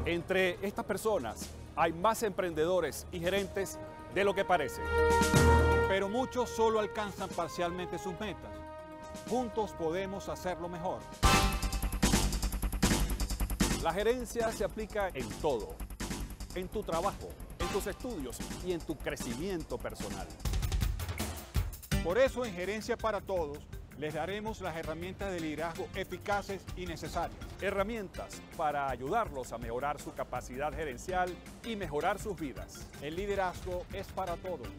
Entre estas personas hay más emprendedores y gerentes de lo que parece. Pero muchos solo alcanzan parcialmente sus metas. Juntos podemos hacerlo mejor. La gerencia se aplica en todo, en tu trabajo, en tus estudios y en tu crecimiento personal. Por eso en Gerencia para Todos les daremos las herramientas de liderazgo eficaces y necesarias. Herramientas para ayudarlos a mejorar su capacidad gerencial y mejorar sus vidas. El liderazgo es para todos.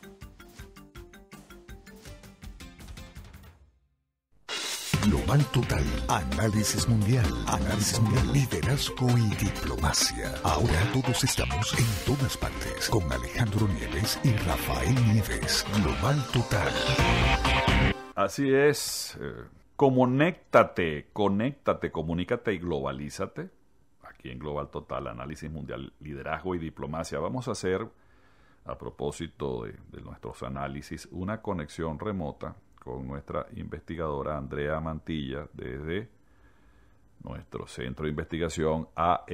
Global Total, análisis mundial, liderazgo y diplomacia. Ahora todos estamos en todas partes con Alejandro Nieves y Rafael Nieves. Global Total. Así es, comunícate, comunícate y globalízate. Aquí en Global Total, análisis mundial, liderazgo y diplomacia. Vamos a hacer, a propósito de nuestros análisis, una conexión remota con nuestra investigadora Andrea Mantilla desde nuestro centro de investigación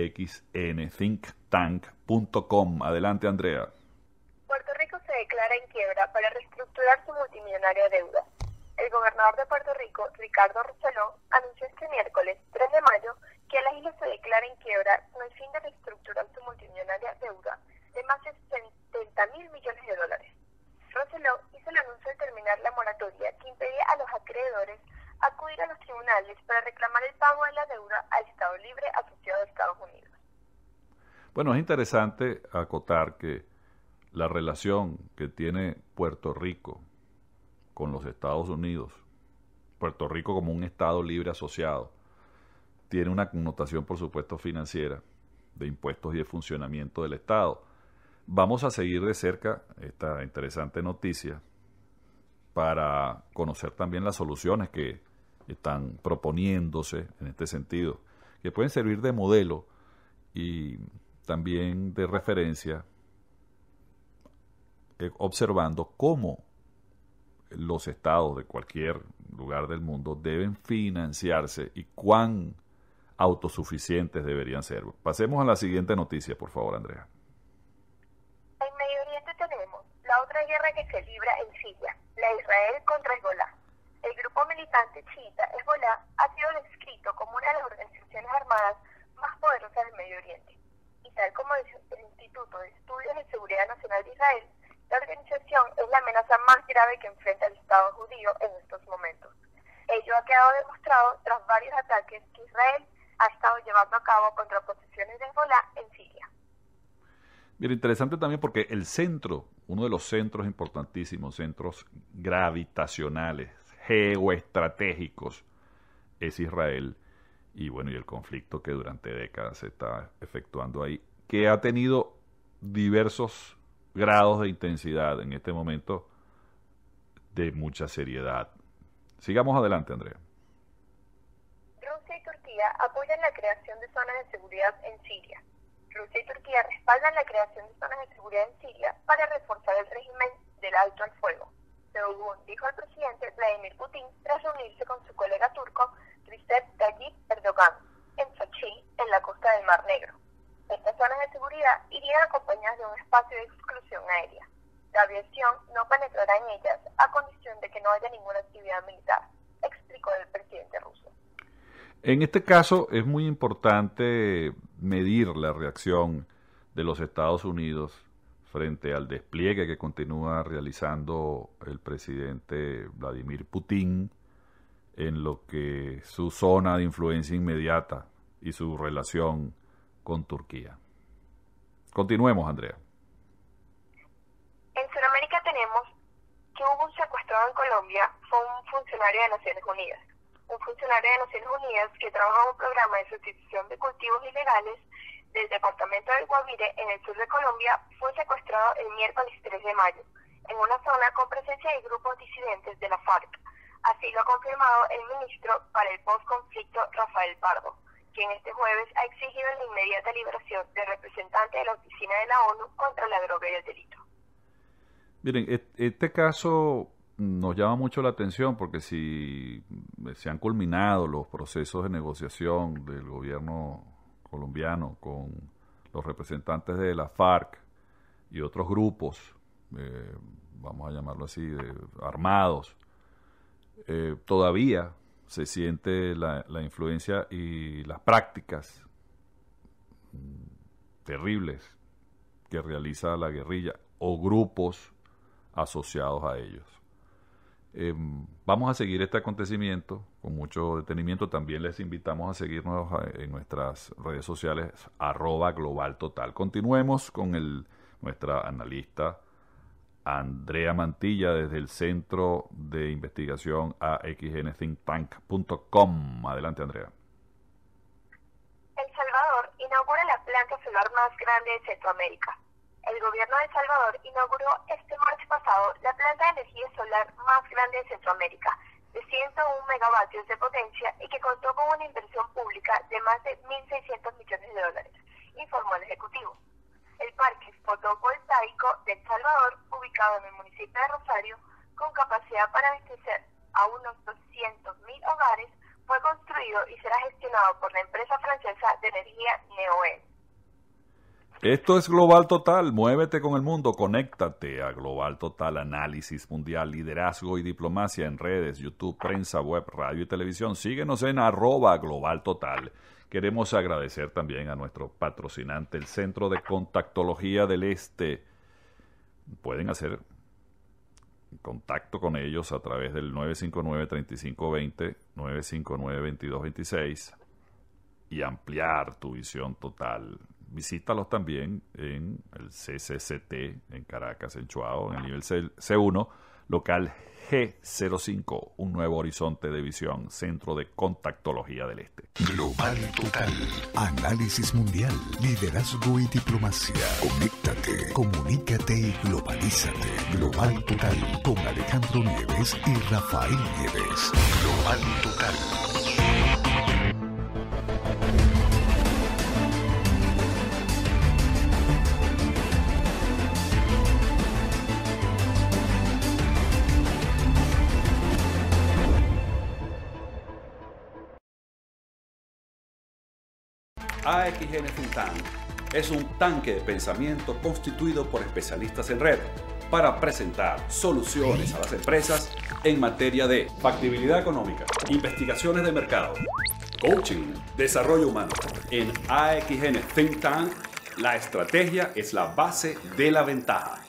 axnthinktank.com. Adelante, Andrea. Puerto Rico se declara en quiebra para reestructurar su multimillonaria deuda. El gobernador de Puerto Rico, Ricardo Rosselló, anunció este miércoles 3 de mayo que la isla se declara en quiebra con el fin de reestructurar su multimillonaria deuda de más de 70.000 millones de dólares. Rosselló hizo el anuncio al terminar la moratoria que impedía a los acreedores acudir a los tribunales para reclamar el pago de la deuda al Estado Libre asociado a Estados Unidos. Bueno, es interesante acotar que la relación que tiene Puerto Rico con los Estados Unidos, Puerto Rico como un Estado libre asociado, tiene una connotación, por supuesto, financiera, de impuestos y de funcionamiento del Estado. Vamos a seguir de cerca esta interesante noticia para conocer también las soluciones que están proponiéndose en este sentido, que pueden servir de modelo y también de referencia, observando cómo los estados de cualquier lugar del mundo deben financiarse y cuán autosuficientes deberían ser. Pasemos a la siguiente noticia, por favor, Andrea. En Medio Oriente tenemos la otra guerra que se libra en Siria, la de Israel contra Hezbollah. El grupo militante chiita Hezbollah ha sido descrito como una de las organizaciones armadas más poderosas del Medio Oriente. Y tal como dice el Instituto de Estudios de Seguridad Nacional de Israel, la organización es la amenaza más grave que enfrenta el Estado judío en estos momentos. Ello ha quedado demostrado tras varios ataques que Israel ha estado llevando a cabo contra posiciones de Hezbollah en Siria. Bien, interesante también porque el centro, uno de los centros importantísimos, centros gravitacionales, geoestratégicos, es Israel. Y bueno, y el conflicto que durante décadas se está efectuando ahí, que ha tenido diversos grados de intensidad en este momento de mucha seriedad. Sigamos adelante, Andrea. Rusia y Turquía apoyan la creación de zonas de seguridad en Siria. Rusia y Turquía respaldan la creación de zonas de seguridad en Siria para reforzar el régimen del alto al fuego, según dijo el presidente Vladimir Putin tras reunirse con su colega turco Recep Tayyip Erdogan en Sochi, en la costa del Mar Negro. Estas zonas de seguridad irían acompañadas de un espacio de exclusión aérea. La aviación no penetrará en ellas a condición de que no haya ninguna actividad militar, explicó el presidente ruso. En este caso es muy importante medir la reacción de los Estados Unidos frente al despliegue que continúa realizando el presidente Vladimir Putin en lo que su zona de influencia inmediata y su relación con Turquía. Continuemos, Andrea. En Sudamérica tenemos que hubo un secuestrado en Colombia, fue un funcionario de Naciones Unidas. Un funcionario de Naciones Unidas que trabaja en un programa de sustitución de cultivos ilegales del departamento del Guavire en el sur de Colombia fue secuestrado el miércoles 3 de mayo en una zona con presencia de grupos disidentes de la FARC. Así lo ha confirmado el ministro para el postconflicto Rafael Pardo, quien este jueves ha exigido la inmediata liberación del representante de la Oficina de la ONU contra la droga y el delito. Miren, este caso nos llama mucho la atención porque si se han culminado los procesos de negociación del gobierno colombiano, con los representantes de la FARC y otros grupos, vamos a llamarlo así, armados, todavía se siente la influencia y las prácticas terribles que realiza la guerrilla o grupos asociados a ellos. Vamos a seguir este acontecimiento con mucho detenimiento. También les invitamos a seguirnos en nuestras redes sociales @globaltotal. Continuemos con nuestra analista Andrea Mantilla desde el Centro de Investigación AXNthinktank.com. Adelante, Andrea. El Salvador inaugura la planta solar más grande de Centroamérica. El gobierno de El Salvador inauguró este martes pasado la planta de energía solar más grande de Centroamérica, de 101 megavatios de potencia y que contó con una inversión pública de más de $1.600 millones, informó el Ejecutivo. El parque fotovoltaico de El Salvador, ubicado en el municipio de Rosario, con capacidad para abastecer a unos 200.000 hogares, fue construido y será gestionado por la empresa francesa de energía Neoen. Esto es Global Total, muévete con el mundo, conéctate a Global Total, análisis mundial, liderazgo y diplomacia en redes, YouTube, prensa, web, radio y televisión. Síguenos en @Global Total. Queremos agradecer también a nuestro patrocinante, el Centro de Contactología del Este. Pueden hacer contacto con ellos a través del 959-3520, 959-2226 y ampliar tu visión total. Visítalos también en el CCCT en Caracas, en Chuao, en el nivel C1, local G05, un nuevo horizonte de visión, Centro de Contactología del Este. Global Total, análisis mundial, liderazgo y diplomacia. Conéctate, comunícate y globalízate. Global Total, con Alejandro Nieves y Rafael Nieves. Global Total. AXN Think Tank es un tanque de pensamiento constituido por especialistas en red para presentar soluciones a las empresas en materia de factibilidad económica, investigaciones de mercado, coaching, desarrollo humano. En AXN Think Tank, la estrategia es la base de la ventaja.